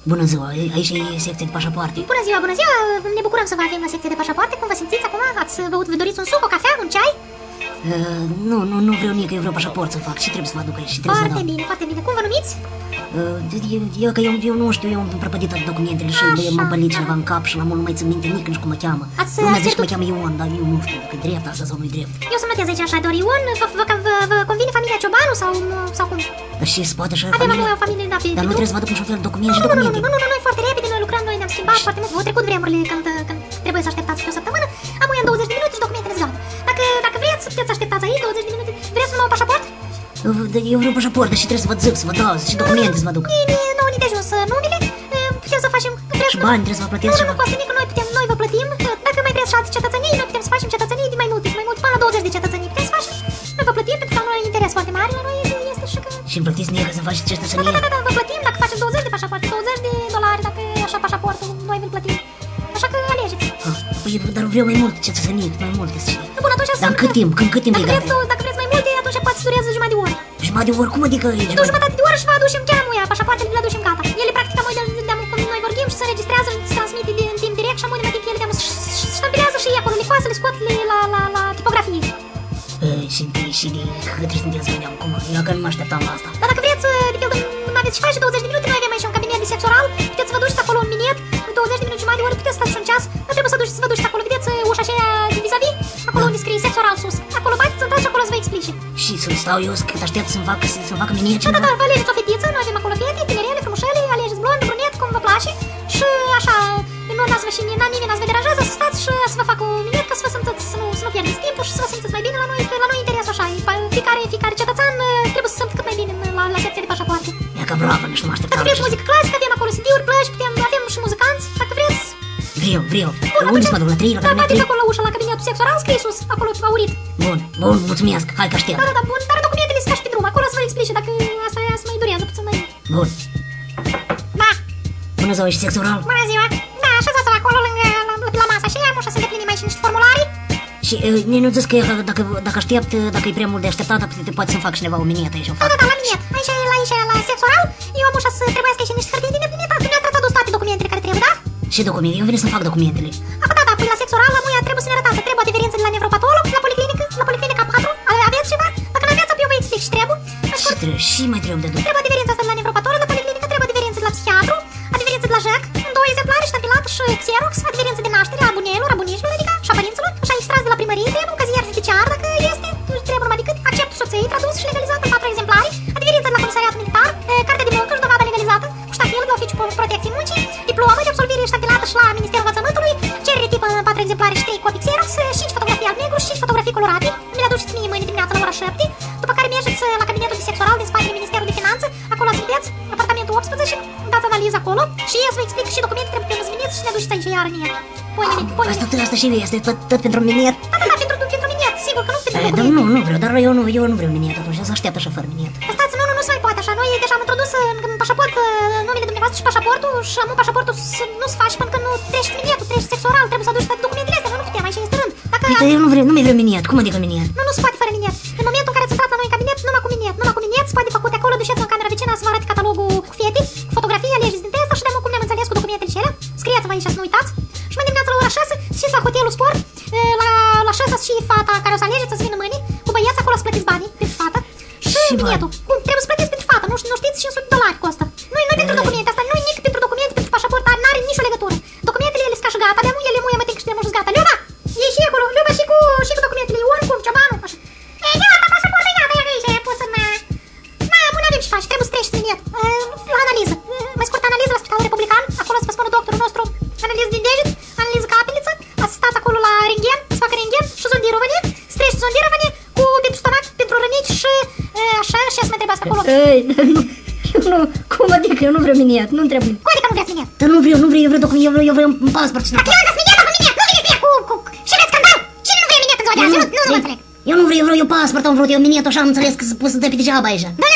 Bună ziua, aici e secția de pașapoarte. Bună ziua, bună ziua! Ne bucurăm să vă avem la secția de pașapoarte. Cum vă simțiți acum? Vă doriți un suc, o cafea, un ceai? Nu vreau nici, eu vreau pașaport să fac. Și trebuie să vă aduc aici, și trebuie să Foarte bine, foarte bine. Cum vă numiți? Eu nu știu, eu am prăpădit toate documentele și m-am bălit cineva în cap și la mult nu mai țin minte nici cum mă cheamă. Lumea zice că mă cheamă Ion, dar eu nu știu dacă e drept asta sau nu-i drept. Eu să notez aici așa, doar Ion, vă convine familia Ciobanu sau cum? Dar și se poate așa Avem noi o familie, da, pe dar nu trebuie să vă aduc niciun fel de documente și documente. Nu, noi foarte repede, noi lucrăm, noi ne-am schimbat foarte mult. V-au trecut vremurile când trebuie să așteptați pe o săptămână, apoi în 20 de minute și documentele sunt gata. Dacă vreți, puteți așteptați aici 20 de minute. Vreți un nou pașaport? Eu vreau pașaport, dar și trebuie să vă zic, să vă dau, și documente să vă aduc. Nu, ni de ajuns numele, putem să facem... Și bani trebuie să vă plătesc ceva. Nu costă nimic, noi vă plătim. Dacă mai vreți și alte cetățenii, noi putem să facem cetățenii de mai multe, până la 20 de cetățenii. Putem să facem, noi vă plătim, pentru că noi e interes foarte mare la noi, este și că... Și îmi plătiți mie ca să faceți cetățenie? Da, vă plătim dacă faceți 20 de pașapoarte, 20 de dolari, dacă e așa pașaportul, noi vă plătim. Așa că alegeți. Păi, dar vreau mai mult cetățenie, mai multe. Bun, atunci dar în cât timp? Cât timp e gata? Dacă vreți mai multe, atunci poate să durează jumătate de oră. Jumătate de oră? Cum adică e jumătate? Jumătate de oră și vă aducem chiar amuia, pașapoartele le aducem gata. Ele practic noi vorbim și se înregistrează și se transmite în timp direct și amuia numai timp ele stabilează și acolo, le coasă, le scot la tipografie. Și de hâtri sunteți veneam, cum? Eu că nu mă așteptam la asta. Dar dacă vreți, de pildă, mai aveți și 20 de minute, noi avem aici un cabinet de sex oral, puteți să vă duceți acolo un minet, 20 de minute, jumătate de oră, puteți să stați și un ceas, nu trebuie să vă duceți acolo, vedeți ușa aceea vis-a-vis, acolo unde scrie sex oral sus. Acolo bateți, intrați și acolo să vă explice. Și să stau eu cât aștept să-mi facă minet cineva? Da, vă alegeți o fetiță, noi avem acolo fete, tinerele, frumușele, alegeți blond, brunet, cum vă place și așa, nu n-ați vă și nimeni n-ați vă deranjează, să stați și să vă facă un minet, ca să vă simțiți, să nu pierdeți timpul și să vă simțiți mai bine la noi, că la noi interesul așa, fiecare cetățean trebuie să se simtă cât mai bine la secția de pașapoarte. Ia că bravo, nici nu mă așteptam. Dacă vreți muzică clasică, avem acolo CD-uri, plăci, avem și muzicanți, dacă vreți. Vreau. Unde să mă duc? La 3? La cabinet 3? Bateți acolo la ușa, la cabinetul sex oral, scrie sus, acolo, aurit. Bun, mulțumesc, hai că aștept. Da, bun, dar documentele sunt ca și pe drum, acolo să vă explice dacă asta mai durează puțin mai. Bun. Da. Bună ziua, ești sex oral? Bună ziua. Da, așezați-vă acolo la masa și am ușa să îndeplinim aici niște formulare. Și nu zici că dacă aștept, dacă e prea mult de așteptat, poate să-mi fac cineva o miniet aici. Da, la miniet. Aici, la sex oral, eu am ușa să trebuiască aici niște hârtii de îndeplinit, dumneavoastră ați adus toate documentele care trebuie, da? Ce documente? Eu vin să fac documentele. Da, păi la sex oral, la muia trebuie să ne arătați, trebuie adeverință de la nevropatolog, la policlinica 4, aveți ceva? Dacă nu aveți, eu vă explic și trebuie. Și mai trebuie de trebuie adeverința asta de la nevropatolog, la policlinică, trebuie adeverință de la psihiatru, adeverință de la JEC, în 2 exemplare, ștampilată și Xerox, adeverință de naștere a abunilor, adică și a părinților, așa extras de la primărie, trebuie un cazier judiciar, dacă este, trebuie numai decât acceptul soției, tradus și legalizat în 4 exemplare, adeverință de la comisariatul militar, cartea de muncă și dovada legalizată, cu ștampil de oficiu protecției muncii, diplomă de absolvire ștampilată și la Ministerul Învățământului, cerere tipă în 4 exemplare și 3 copii Xerox, 5 fotografii alb-negru și 5 fotografii colorate, mi le aduceți mie mâine dimineața la ora 7, după care mergeți la cabinetul de sex oral din spatele Ministerului de Finanțe, acolo să vedeți apartamentul 18, dați analiză acolo și eu să vă explic și documente trebuie să veniți și ne aduceți aici iară în el. Asta și este tot pentru miniet? Da, pentru miniet, sigur că nu pentru documente. Nu vreau, dar eu nu vreau miniet atunci, să aștept așa fără miniet. Stați, nu se mai poate așa, noi deja am introdus în pașaport numele dumneavoastră și pașaportul și am pașaportul nu se face pentru că nu treci minietul, treci sex oral, trebuie să aduci toate documentele astea, nu putem, aici este rând. Eu nu mai vreau miniet, cum adică miniet? Nu se poate fără miniet. În momentul în care ați intrat la noi în cabinet, numai cu miniet, se poate făcut acolo, duceți în camera vecină să vă arate catalogul cu fete, cu fotografii, alegeți dintre asta și de-am cum ne-am înțeles cu documentele cele. Scrieți-vă aici să nu uitați. Și mai dimineața la ora 6, și la hotelul Sport, la 6 și fata care o să alegeți să vină mâine, cu băieți acolo să plătiți banii pentru fată. Și minietul. Cum? Trebuie să plătiți pentru fată, nu știți, $500 costă. Nu pentru documente, asta nu e nici pentru documente, pentru pașaport, n-are nicio legătură. Documentele ele sunt ca și gata, ele muie mă că și le-am gata. Luba! E și acolo, Luba și cu documentele, Ion, cum, Ciobanu, așa. Ei, gata, pașaportul, gata, e aici, e pus în... Nu avem ce faci, trebuie să treci miniet. La analiză. Mai scurt analiză la Spitalul Republican, acolo să vă spună doctorul nostru, analiză din deget, analiză capeliță, asistați acolo la rentgen, să facă rentgen și zondirovanie, să treci zondirovanie cu pentru stomac, pentru rănici și așa, și să mai trebuiască acolo. Nu, cum adică eu nu vreau miniet, nu trebuie. Cum adică nu vreți miniet? Dar nu vreau, eu vreau document, eu vreau un pasport. Dacă eu dați miniet, nu vine cu... Și vreți scandal? Cine nu vrea miniet în ziua de azi? Nu înțeleg. Eu nu vreau, eu pasport, am vrut eu miniet, așa am înțeles că se pus să dă pe degeaba aici.